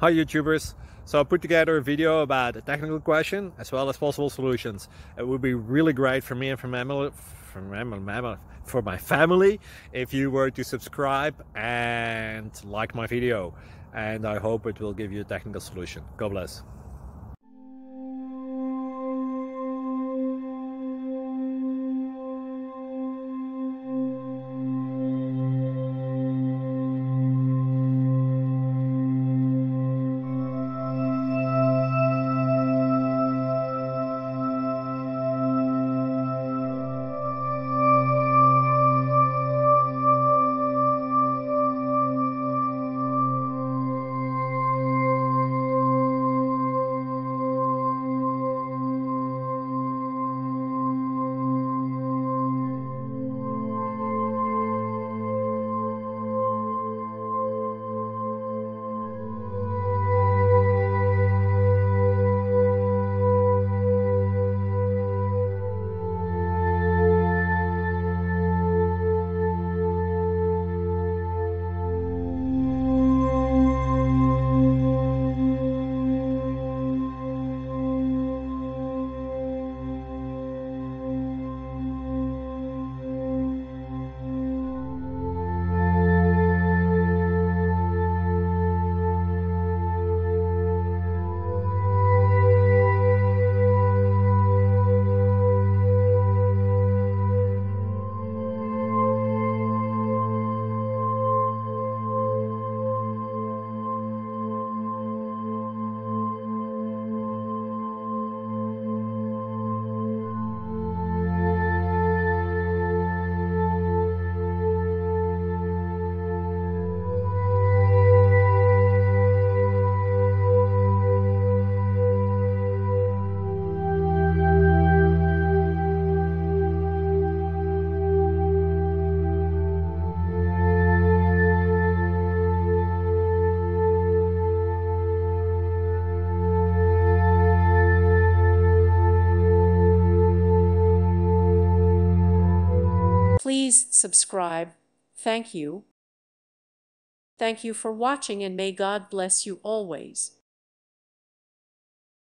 Hi YouTubers! So I put together a video about a technical question as well as possible solutions. It would be really great for me and for my family if you were to subscribe and like my video, and I hope it will give you a technical solution. God bless. Please subscribe. Thank you. Thank you for watching, and may God bless you always.